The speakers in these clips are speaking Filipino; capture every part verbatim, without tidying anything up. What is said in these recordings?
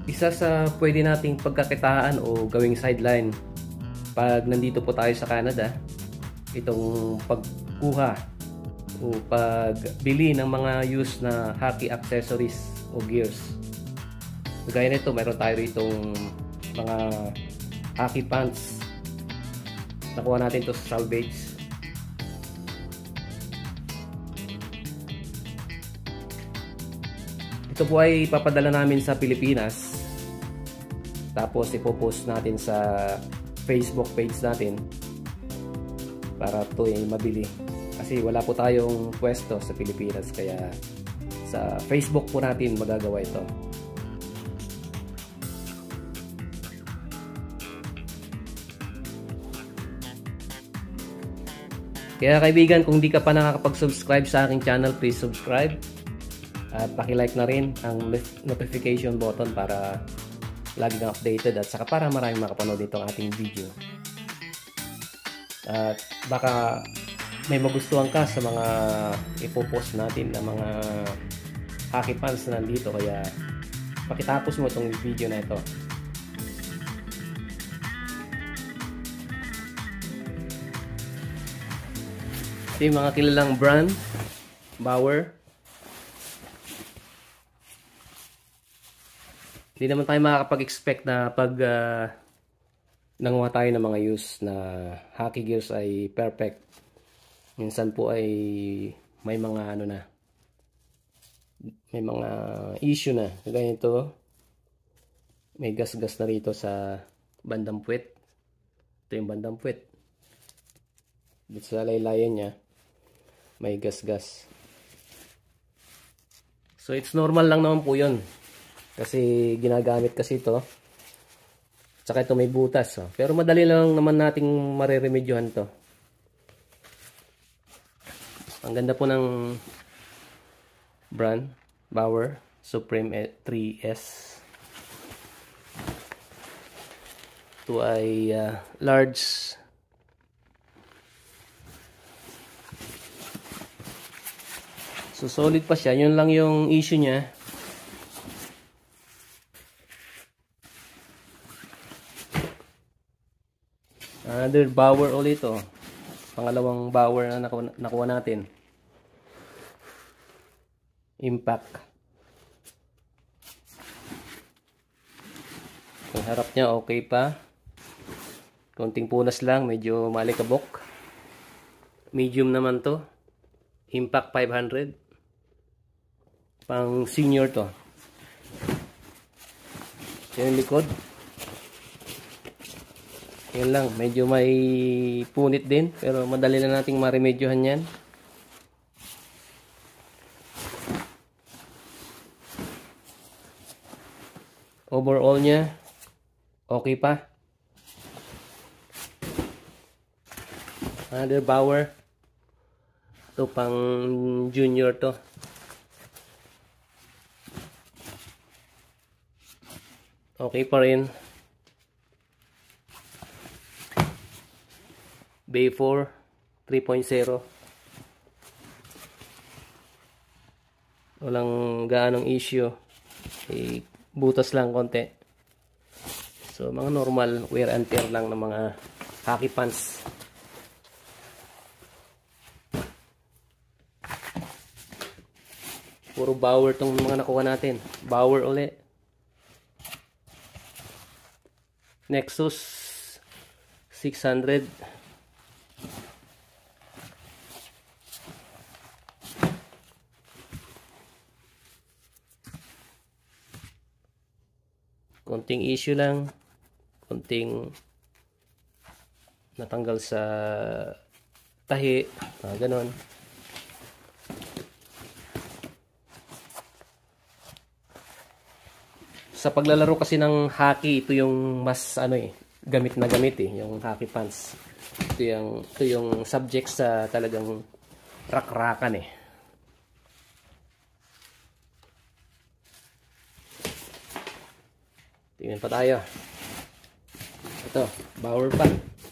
isa sa pwede nating pagkakitaan o gawing sideline pag nandito po tayo sa Canada, itong pagkuha o pagbili ng mga used na hockey accessories o gears. Gaya nito, meron tayo itong mga hockey pants. Nakuha natin ito sa salvage. Ito po ay papadala namin sa Pilipinas. Tapos ipopost natin sa Facebook page natin para ito ay mabili. Kasi wala po tayong pwesto sa Pilipinas, kaya sa Facebook po natin magagawa ito. Kaya kaibigan, kung di ka pa nakakapag-subscribe sa aking channel, please subscribe. At paki-like na rin ang notification button para lagi kang updated at saka para maraming makapanood itong ating video. At baka may magustuhan ka sa mga ipopost natin na mga hockey pants na nandito, kaya pakitapos mo itong video na ito. Ito yung mga kilalang brand, Bauer. Hindi naman tayo makakapag-expect na pag uh, nanguha tayo ng mga use na hockey gears ay perfect. Minsan po ay may mga ano na, may mga issue na. Kagaya ito, may gas-gas na rito sa bandang puwet. Ito yung bandang puwet. Dito sa laylayan niya, may gas-gas. So it's normal lang naman po yun. Kasi ginagamit kasi ito. Tsaka ito may butas. Oh. Pero madali lang naman nating mareremedyohan to. Ang ganda po ng brand. Bauer Supreme three S. Ito ay uh, large. So solid pa siya. Yun lang yung issue niya. Another Bauer ulit ito. Pangalawang Bauer na nakuha, nakuha natin. Impact. Ang harap niya okay pa. Konting punas lang, medyo malikabok. Medium naman to. Impact five hundred. Pang senior to. Yan yung likod. Yan lang, medyo may punit din, pero madali na nating maremedyohan yan. Overall niya, okay pa. Another Bauer. Ito pang junior to. Okay pa rin. Bay four three point zero. Walang gaanong issue. E, butas lang konti. So mga normal wear and tear lang ng mga hockey pants. Puro Bauer tong mga nakuha natin. Bauer ulit. Nexus six hundred. Konting issue lang, konting natanggal sa tahi, ah, ganon. Sa paglalaro kasi ng hockey, ito yung mas ano eh, gamit na gamit eh, yung hockey pants. Ito yung, ito yung subject sa talagang rak-rakan eh. Tingnan pa tayo. Ito, Bauer pa.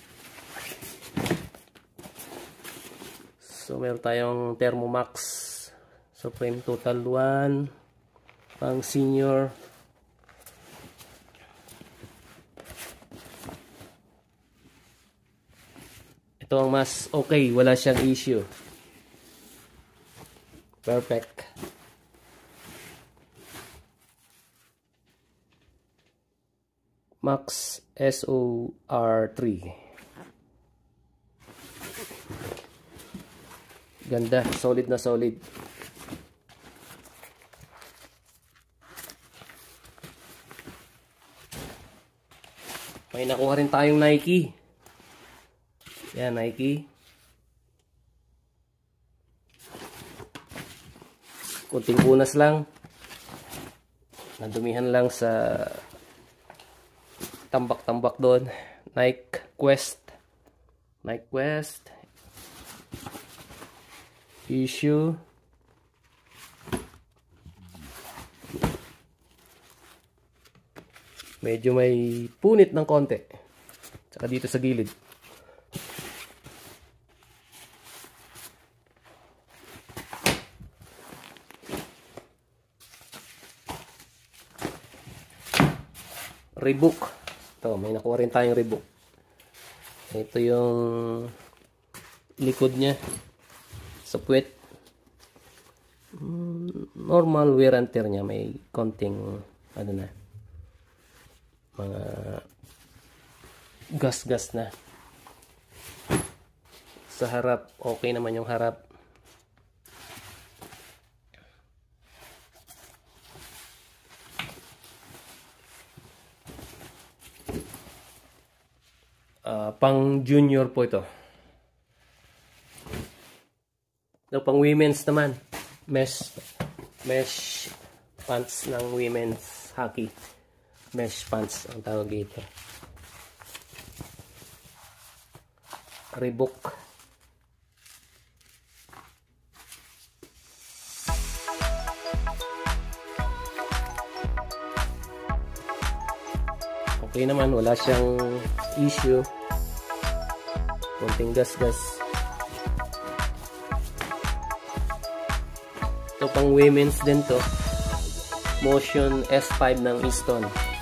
So, meron tayong Thermomax Supreme Total one. Pang senior. Ito ang mas okay, wala siyang issue. Perfect. Max S O R three. Ganda, solid na solid. May nakuha rin tayong Nike. Yan, Nike. Kunting punas lang. Nadumihan lang sa tambak-tambak doon. Nike Quest. Nike Quest. Issue. Medyo may punit ng konti. Tsaka dito sa gilid. Reebok. Ito, may nakuha rin tayong Reebok. Ito yung likod niya. Sa puwet. Normal wear and tear niya. May konting, ano na, mga gas-gas na. Sa harap, okay naman yung harap. Uh, pang junior po ito. So, pang women's naman, mesh mesh pants ng women's hockey. Mesh pants ang tawag dito. Reebok. Okay naman, wala siyang issue. Konting gas-gas. Ito pang women's din to. Motion S five ng Easton.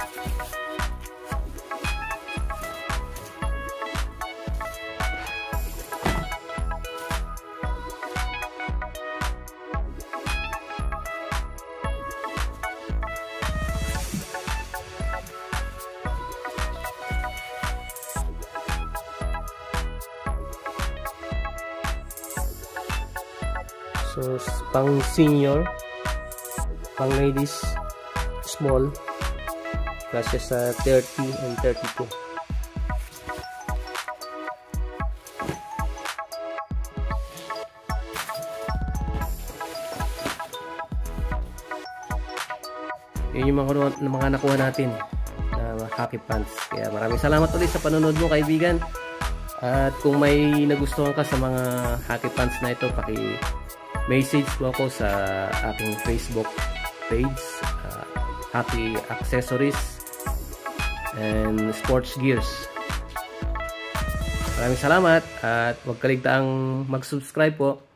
So, pang senior, pang ladies, small, kasi sa thirty and thirty-two. Yun yung mga, mga nakuha natin na hockey pants. Kaya maraming salamat ulit sa panonood mo, kaibigan. At kung may nagustuhan ka sa mga hockey pants na ito, paki message po ako sa aking Facebook page, uh, Hockey Accessories and Sports Gears. Maraming salamat at huwag kaligtaang mag-subscribe po